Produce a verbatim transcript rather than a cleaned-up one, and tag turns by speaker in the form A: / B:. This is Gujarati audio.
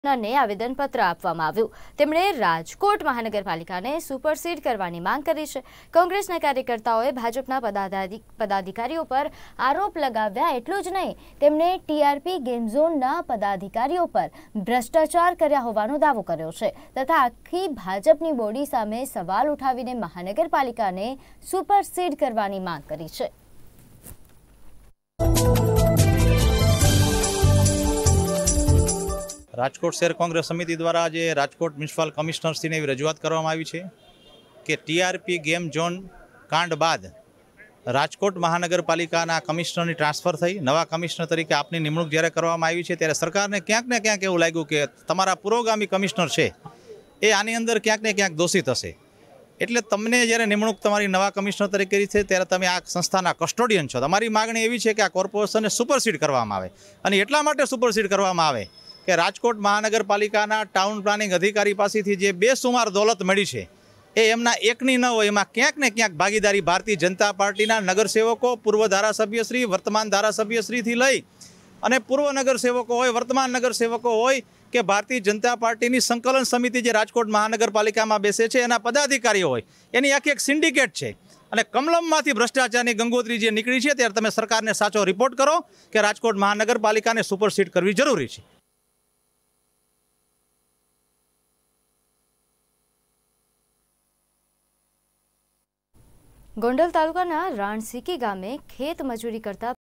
A: ને આવેદનપત્ર આપવામાં આવ્યું। તેમણે રાજકોટ મહાનગરપાલિકાને સુપરસીડ કરવાની માંગ કરી છે। કોંગ્રેસના કાર્યકર્તાઓએ ભાજપના પદાધિકારીઓ પર આરોપ લગાવ્યા। એટલું જ નહીં, તેમણે ટીઆરપી ગેમ ઝોનના પદાધિકારીઓ પર ભ્રષ્ટાચાર કર્યા હોવાનો દાવો કર્યો છે તથા આખી ભાજપની બોડી સામે સવાલ ઉઠાવીને મહાનગરપાલિકાને સુપરસીડ કરવાની માંગ કરી છે।
B: રાજકોટ શહેર કોંગ્રેસ સમિતિ દ્વારા આજે રાજકોટ મ્યુનિસિપલ કમિશનરશ્રીને એવી રજૂઆત કરવામાં આવી છે કે ટીઆરપી ગેમ ઝોન કાંડ બાદ રાજકોટ મહાનગરપાલિકાના કમિશનરની ટ્રાન્સફર થઈ નવા કમિશનર તરીકે આપની નિમણૂક જ્યારે કરવામાં આવી છે ત્યારે સરકારને ક્યાંક ને ક્યાંક એવું લાગ્યું કે તમારા પુરોગામી કમિશનર છે એ આની અંદર ક્યાંક ને ક્યાંક દોષિત હશે। એટલે તમને જ્યારે નિમણૂક તમારી નવા કમિશનર તરીકે કરી છે ત્યારે તમે આ સંસ્થાના કસ્ટોડિયન છો। તમારી માગણી એવી છે કે આ કોર્પોરેશનને સુપરસીડ કરવામાં આવે અને એટલા માટે સુપરસીડ કરવામાં આવે કે રાજકોટ મહાનગરપાલિકાના ટાઉન પ્લાનિંગ અધિકારી પાસેથી જે બેસુમાર દોલત મળી છે એ એમના એકની ન હોય, એમાં ક્યાંક ને ક્યાંક ભાગીદારી ભારતીય જનતા પાર્ટીના નગરસેવકો, પૂર્વ ધારાસભ્યશ્રી, વર્તમાન ધારાસભ્યશ્રીથી લઈ અને પૂર્વ નગરસેવકો હોય, વર્તમાન નગરસેવકો હોય કે ભારતીય જનતા પાર્ટીની સંકલન સમિતિ જે રાજકોટ મહાનગરપાલિકામાં બેસે છે એના પદાધિકારીઓ હોય, એની આખી એક સિન્ડિકેટ છે। અને કમલમમાંથી ભ્રષ્ટાચારની ગંગોત્રી જે નીકળી છે ત્યારે તમે સરકારને સાચો રિપોર્ટ કરો કે રાજકોટ મહાનગરપાલિકાને સુપરસીડ કરવી જરૂરી છે।
A: ગોંડલ તાલુકાના રાણસીકી ગામે ખેત મજૂરી કરતા